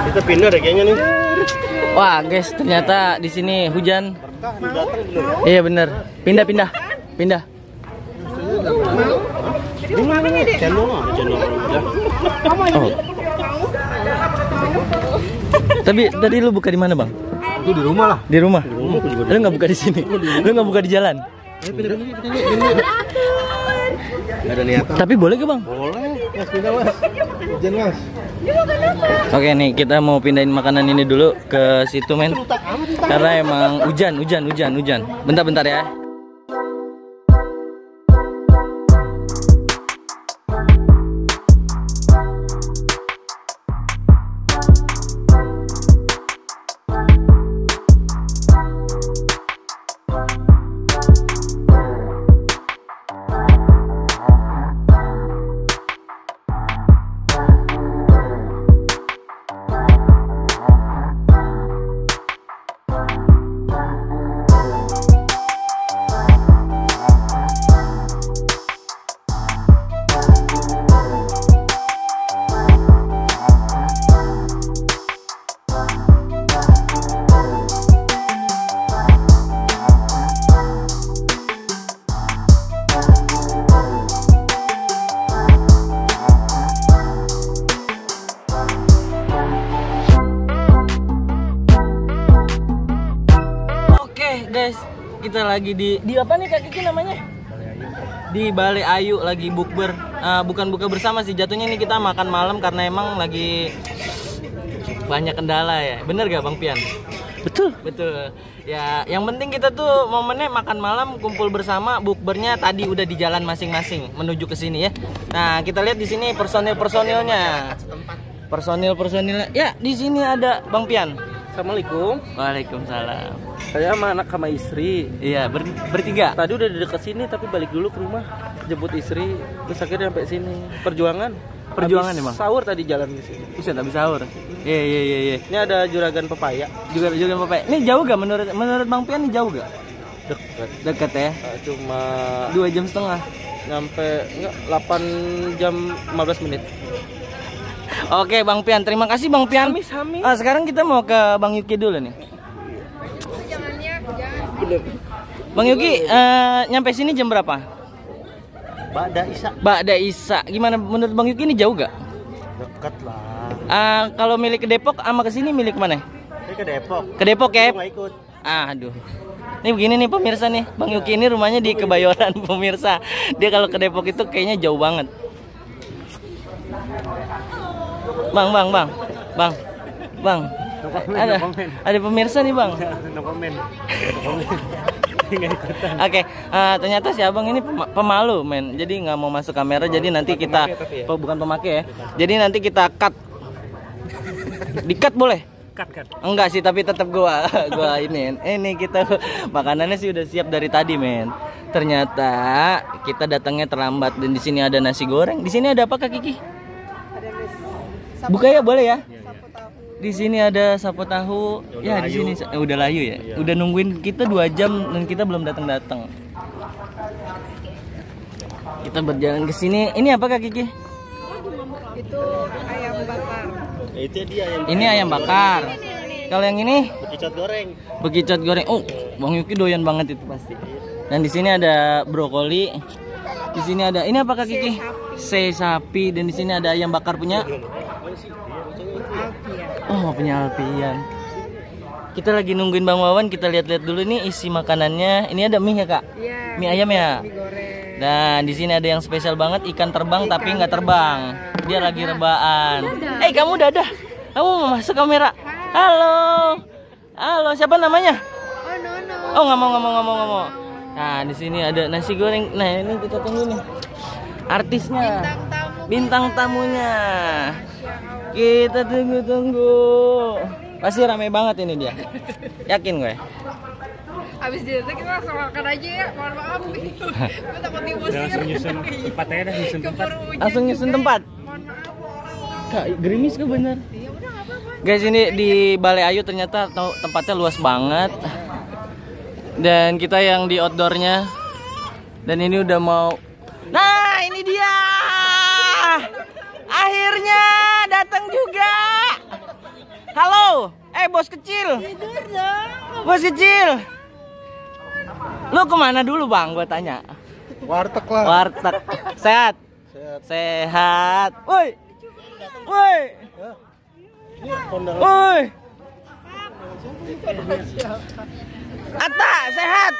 Kita pindah deh kayaknya nih. Wah, guys, ternyata di sini hujan. Iya bener. Pindah. Channel. Oh. Tapi tadi lu buka di mana, Bang? Itu di rumah lah. Di rumah. Aku juga Lu nggak buka di sini. Lu nggak buka di jalan. Gak ada niatan. Tapi boleh gak, Bang? Boleh. Mas, pindah mas. Hujan mas. Oke nih, kita mau pindahin makanan ini dulu ke situ, men. Karena emang hujan. Bentar ya. Guys, kita lagi di apa nih Kak Kiki namanya? Di Balai Ayu lagi bukber. Bukan buka bersama sih, jatuhnya ini kita makan malam karena emang lagi banyak kendala ya. Bener gak Bang Pian? Betul. Ya, yang penting kita tuh momennya makan malam, kumpul bersama, bukbernya tadi udah di jalan masing-masing menuju ke sini ya. Nah, kita lihat di sini personilnya. Personilnya. Ya, di sini ada Bang Pian. Assalamualaikum. Waalaikumsalam. Saya sama anak sama istri. Iya, bertiga. Tadi udah di dekat sini tapi balik dulu ke rumah jemput istri. Terus akhirnya sampai sini. Perjuangan Emang. Sahur tadi jalan di sini. Buset, habis sahur. Iya. Ini ada juragan pepaya. Juragan pepaya. Ini jauh gak menurut Bang Pian, ini jauh gak? Dekat ya. Cuma 2,5 jam. Nyampe 8 jam 15 menit. Oke Bang Pian, terima kasih Bang Pian. Sami. Sekarang kita mau ke Bang Yuki dulu nih. Bang Yuki, nyampe sini jam berapa? Ba'da Isya. Gimana menurut Bang Yuki ini jauh gak? Dekat lah. Kalau milik ke Depok sama ke sini milik mana? Ke Depok. Ke Depok ya? Nggak ikut. Aduh. Ini begini nih pemirsa nih, Bang Yuki ini rumahnya di Kebayoran pemirsa. Dia kalau ke Depok itu kayaknya jauh banget. Bang. Ada pemirsa nih Bang. No comment. Oke, ternyata si abang ini pemalu men. Jadi nggak mau masuk kamera. Jadi nanti kita bukan pemakai ya. Jadi nanti kita cut. Di-cut boleh? Cut. Enggak sih, tapi tetap gua ini kita makanannya sih udah siap dari tadi men. Ternyata kita datangnya terlambat dan di sini ada nasi goreng. Di sini ada apa Kak Kiki? Buka ya, boleh ya? Di sini ada sapo tahu. Ya di sini udah layu ya. Iya. Udah nungguin kita 2 jam dan kita belum datang. Kita berjalan ke sini. Ini apa Kak Kiki? Itu ayam bakar. Itu dia ayam. Ini ayam bakar. Kalau yang ini? Bekicot goreng. Oh, Bang Yuki doyan banget itu pasti. Dan di sini ada brokoli. Di sini ada ini apa Kak Kiki? Sapi. Dan di sini ada ayam bakar punya. Oh, punya Alpian. Kita lagi nungguin Bang Wawan, kita lihat-lihat dulu nih isi makanannya. Ini ada mie ya Kak? Iya. Mie ayam ya? Mie goreng. Dan di sini ada yang spesial banget, ikan terbang tapi nggak terbang. Dia lagi rebaan. Kamu dadah. Kamu mau masuk kamera? Halo, siapa namanya? Oh, nggak mau. Nah, di sini ada nasi goreng. Nah, ini kita tunggu nih. Artisnya. Bintang tamunya. Kita tunggu. Pasti ramai banget ini dia. Yakin gue. Abis dia kita langsung makan aja ya. Mohon maaf nih. Gue takut diusir. Langsung nyusun tempat aja dah, Langsung nyusun tempat. Mohon maaf. Kak, gerimis ke bener? Iya udah nggak apa-apa. Guys, ini di Balai Ayu ternyata tempatnya luas banget. Dan kita yang di outdoornya. Dan ini udah mau. Nah, ini dia. Akhirnya datang juga. Bos kecil. Tidur dong. Bos kecil. Lu kemana dulu bang? Gua tanya. Warteg lah. Warteg. Sehat. Sehat. Woi. Woi. Ini kondangan. Woi. Atta, sehat.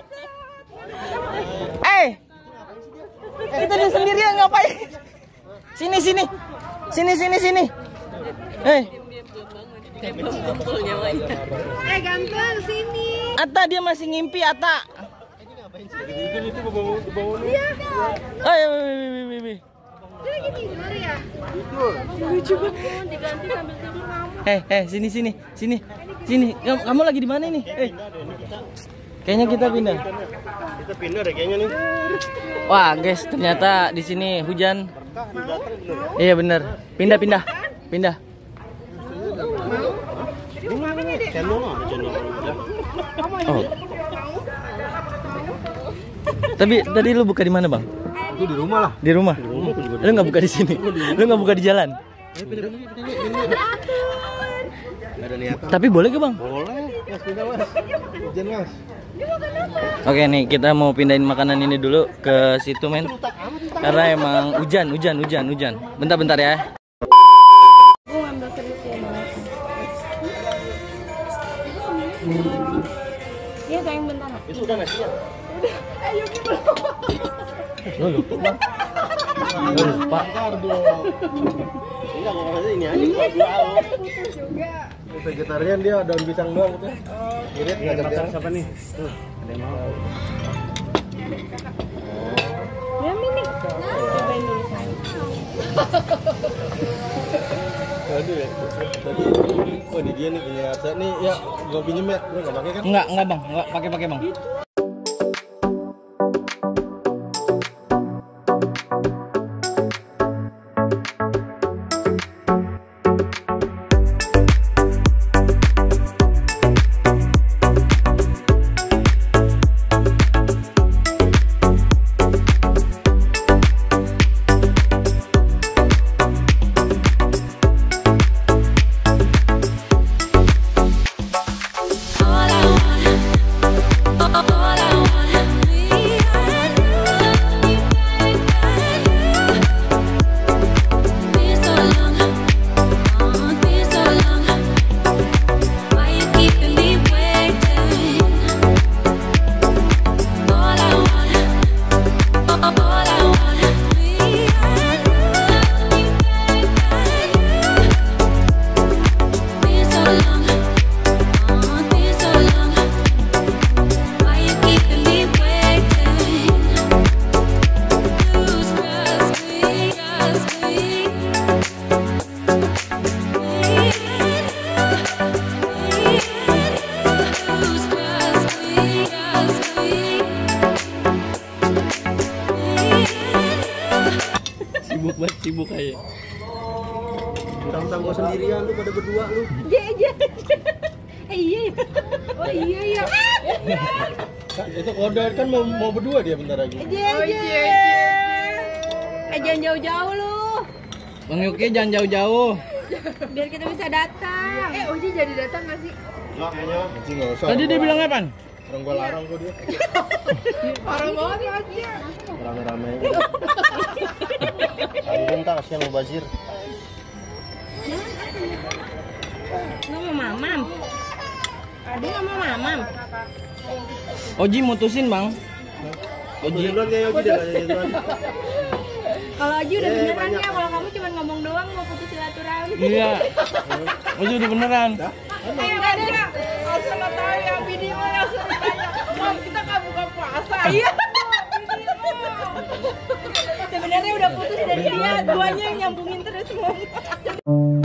Kita di sendirian ngapain? Sini. Ganteng sini. Atta dia masih ngimpi Atta. Itu bangun. Iya. Wih. Dia lagi tidur ya. Tidur. Lucu banget diganti sambil tidur kamu. Sini. Kamu lagi di mana ini? Kayaknya kita pindah. Kita pindah deh kayaknya nih. Wah, guys, ternyata di sini hujan. Iya bener. Pindah. Channel. Oh. Tapi tadi lu buka di mana, Bang? Itu di rumah lah. Di rumah. Lu nggak buka di sini. Lu nggak buka di jalan. Gak ada niatan. Tapi boleh ke, Bang? Boleh. Mas pindah mas. Hujan mas. Oke nih, kita mau pindahin makanan ini dulu ke situ, men. Karena emang hujan. Bentar ya. Iya sayang bentar. Itu udah nasinya. Ayo gimana? Lu lupa. Enggak mau ini aja. Putus juga. Vegetarian dia daun pisang doang itu. Irit ngajak dia. Siapa nih? Tuh, ada yang mau. Ya Mini. Cobain dulu sayang. Aduh ya. Tadi oh di dia nih punya Arsa nih ya gua pinjem ya. Lu enggak pakai kan? Enggak, Bang. Enggak pakai, Bang. Sibuk aja. Tentang gua sendirian lu pada berdua lu. Iya. Iya. Oh iya ya. Itu kode kan mau berdua dia bentar lagi. Iya. Jangan jauh-jauh lu. Bang Yuki jangan jauh-jauh. Biar kita bisa datang. Oji jadi datang nggak sih? Enggak kayaknya. Anjing enggak usah. Tadi dia bilang apa? Orang gua larang kok dia. Parah banget aja. Rame-rame. Tanggung tak kasihan mau Bazir. Nggak mau mamam. Adi nggak mau mamam. Oji mutusin, Bang. Oji duluan kayak Oji deh duluan. Kalau Oji udah beneran ya, kalau kamu cuma ngomong doang mau putus silaturahmi. Iya. Oji udah beneran. Ayo ada. Asal lo tahu ya video langsung ditanya. Mam kita nggak buka puasa. Iya. Sebenarnya udah putus dari dia, duanya yang nyambungin terus ngomong.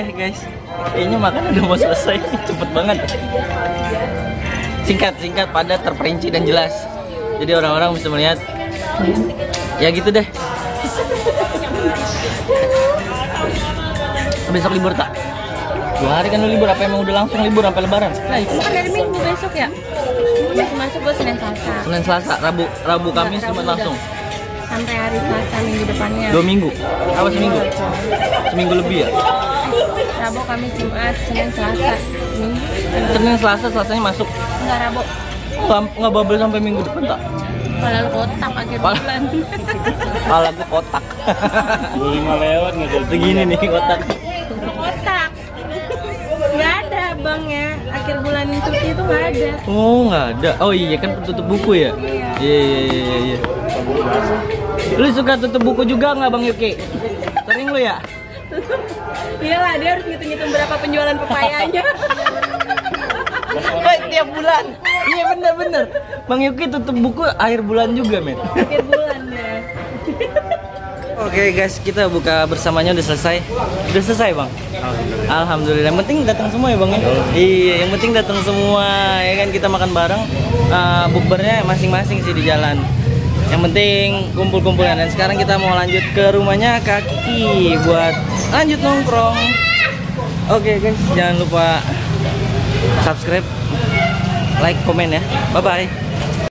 guys. Kayaknya makan udah mau selesai. Cepet banget. Singkat, padat, terperinci dan jelas. Jadi orang-orang bisa melihat. Ya gitu deh. Besok libur tak? 2 hari kan lu libur, apa emang udah langsung libur sampai lebaran? Nah, itu kan dari Minggu besok ya. Masuk gue Senin Selasa. Senin Selasa, Rabu Kamis Jumat langsung. Sampai hari Selasa minggu depannya. 2 minggu? Apa seminggu? Seminggu lebih ya? Rabu, Kamis, Jumat, Senin, Selasa. Minggu. Senin Selasa, Selasanya masuk. Enggak Rabu. Nggak bubble sampai minggu depan tak? Kalau kotak akhir bulan. Kepala gue kotak. 25 lewat nggak jadi. Begini nih kotak. Kotak. Nggak ada bangnya. Akhir bulan cuti itu nggak ada. Oh nggak ada. Oh iya kan tutup buku ya? Iya. Lu suka tutup buku juga nggak Bang Yuki? Sering lu ya? Iyalah, dia harus ngitung-ngitung berapa penjualan pepayanya. Tiap bulan. Iya bener. Bang Yuki tutup buku akhir bulan juga men. Akhir bulan deh. Oke guys, kita buka bersamanya udah selesai. Udah selesai bang? Alhamdulillah. Yang penting datang semua ya bang ya? Iya, yang penting datang semua ya kan, kita makan bareng. Bukbernya masing-masing sih di jalan. Yang penting kumpul-kumpulan. Dan sekarang kita mau lanjut ke rumahnya Kak Kiki buat lanjut nongkrong. Oke guys, jangan lupa subscribe, like, komen ya. Bye bye.